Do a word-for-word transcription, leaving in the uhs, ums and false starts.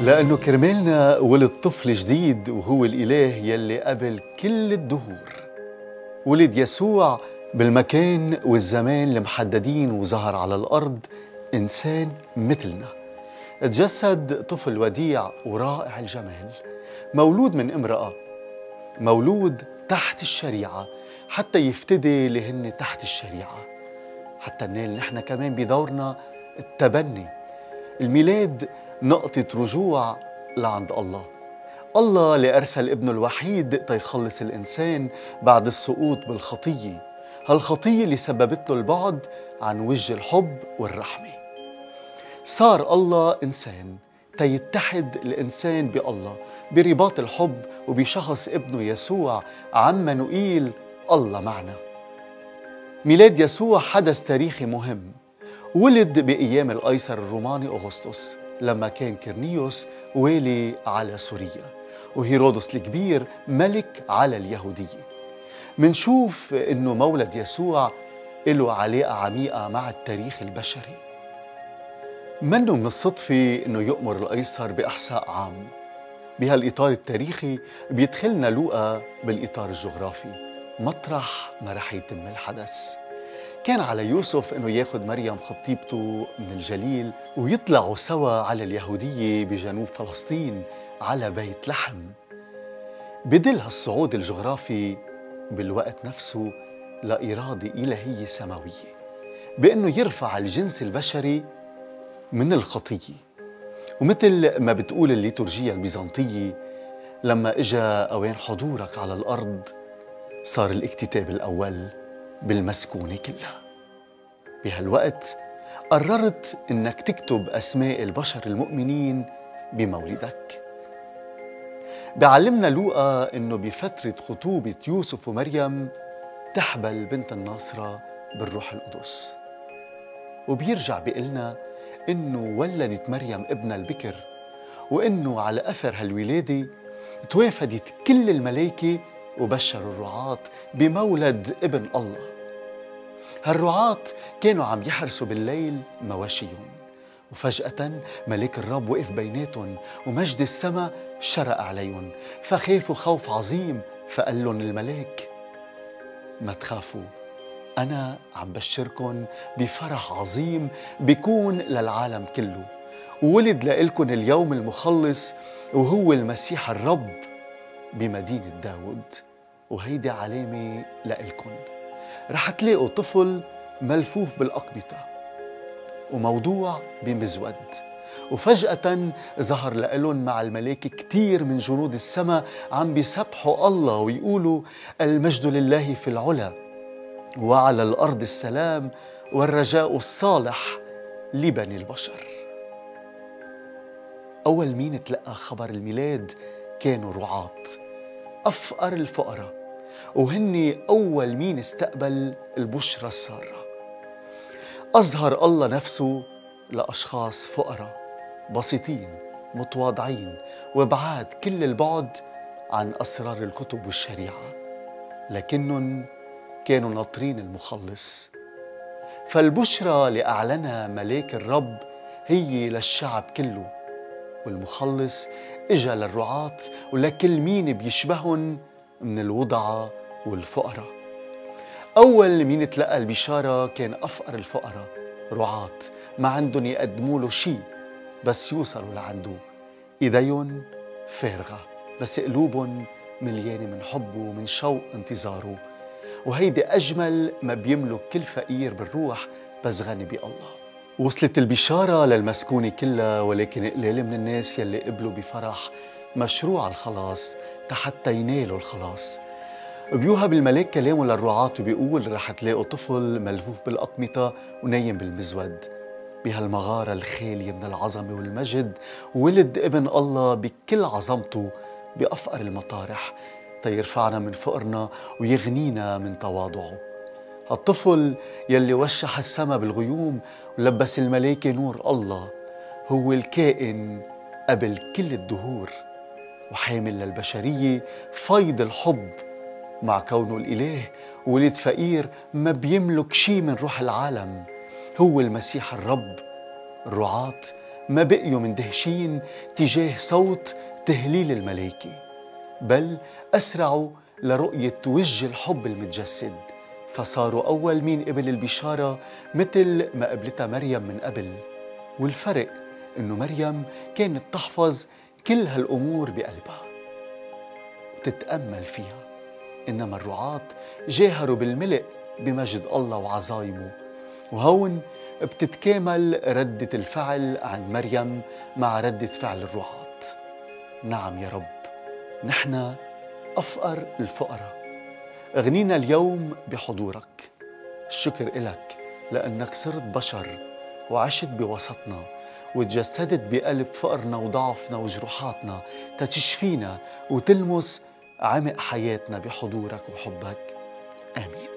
لأنه كرمالنا ولد طفل جديد وهو الإله يلي قبل كل الدهور. ولد يسوع بالمكان والزمان المحددين وظهر على الأرض إنسان مثلنا. تجسد طفل وديع ورائع الجمال، مولود من امرأة، مولود تحت الشريعة حتى يفتدي اللي هن تحت الشريعة، حتى ننال نحن كمان بدورنا التبني. الميلاد نقطة رجوع لعند الله. الله اللي أرسل ابنه الوحيد تيخلص الإنسان بعد السقوط بالخطية، هالخطية اللي سببت له البعد عن وجه الحب والرحمة. صار الله إنسان تيتحد الإنسان بالله برباط الحب وبشخص ابنه يسوع عمانوئيل الله معنا. ميلاد يسوع حدث تاريخي مهم. ولد بأيام القيصر الروماني أغسطس لما كان كيرنيوس والي على سوريا وهيرودس الكبير ملك على اليهودية. منشوف إنه مولد يسوع له علاقة عميقة مع التاريخ البشري. منه من الصدفة إنه يؤمر القيصر بإحساء عام. بهالإطار التاريخي بيدخلنا لوقا بالإطار الجغرافي مطرح ما رح يتم الحدث. كان على يوسف إنه ياخد مريم خطيبته من الجليل ويطلعوا سوا على اليهودية بجنوب فلسطين على بيت لحم. بدل هالصعود الجغرافي بالوقت نفسه لإرادة إلهية سماوية بأنه يرفع الجنس البشري من الخطية. ومثل ما بتقول الليتورجية البيزنطية، لما إجا أوان حضورك على الأرض صار الاكتتاب الأول بالمسكونة كلها. بهالوقت قررت إنك تكتب أسماء البشر المؤمنين بمولدك. بعلمنا لوقا إنه بفترة خطوبة يوسف ومريم تحبل بنت الناصرة بالروح القدس، وبيرجع بيقلنا إنه ولدت مريم ابن البكر، وإنه على أثر هالولادة توافدت كل الملائكة وبشروا الرعاة بمولد ابن الله. هالرعاة كانوا عم يحرسوا بالليل مواشيهم، وفجأة ملاك الرب وقف بيناتهم ومجد السماء شرق عليهم، فخافوا خوف عظيم. فقال لهم الملاك: ما تخافوا، أنا عم بشركن بفرح عظيم بيكون للعالم كله، وولد لإلكن اليوم المخلص وهو المسيح الرب بمدينة داود. وهيدي علامة لإلكن، رح تلاقوا طفل ملفوف بالأقمطة وموضوع بمزود. وفجأة ظهر لإلن مع الملائكة كتير من جنود السماء عم بيسبحوا الله ويقولوا: المجد لله في العلا وعلى الأرض السلام والرجاء الصالح لبني البشر. أول مين تلقى خبر الميلاد كانوا رعاة، أفقر الفقراء، وهن أول مين استقبل البشرى السارة. أظهر الله نفسه لأشخاص فقراء بسيطين متواضعين وبعاد كل البعد عن أسرار الكتب والشريعة، لكنهم كانوا ناطرين المخلص. فالبشرى اللي أعلنها ملاك الرب هي للشعب كله، والمخلص إجا للرعاة ولكل مين بيشبهن من الوضعة والفقراء. أول مين تلقى البشارة كان أفقر الفقراء، رعاة ما عندهم يقدموا له شيء بس يوصلوا لعنده، إيديهم فارغة بس قلوبهم مليانة من حبه ومن شوق انتظاره. وهيدي أجمل ما بيملك كل فقير بالروح بس غني بالله. وصلت البشارة للمسكونة كلها، ولكن قليل من الناس يلي قبلوا بفرح مشروع الخلاص حتى ينالوا الخلاص. بيوهب الملاك كلامه للرعاة وبيقول: رح تلاقوا طفل ملفوف بالأقمطة ونايم بالمزود. بهالمغارة الخالية من العظمة والمجد ولد ابن الله بكل عظمته بأفقر المطارح تيرفعنا من فقرنا ويغنينا من تواضعه. هالطفل يلي وشح السما بالغيوم ولبس الملائكة نور الله هو الكائن قبل كل الدهور، وحامل للبشرية فيض الحب. مع كونه الإله ولد فقير ما بيملك شي من روح العالم، هو المسيح الرب. الرعاة ما بقيوا مندهشين تجاه صوت تهليل الملائكة، بل أسرعوا لرؤية وجه الحب المتجسد، فصاروا أول مين قبل البشارة مثل ما قبلتها مريم من قبل. والفرق إنه مريم كانت تحفظ كل هالأمور بقلبها وتتأمل فيها، إنما الرعاة جاهروا بالملء بمجد الله وعظايمه. وهون بتتكامل ردة الفعل عند مريم مع ردة فعل الرعاة. نعم يا رب، نحن أفقر الفقراء، أغنينا اليوم بحضورك. الشكر إلك لأنك صرت بشر وعشت بوسطنا وتجسدت بقلب فقرنا وضعفنا وجروحاتنا تتشفينا وتلمس عمق حياتنا بحضورك وحبك. آمين.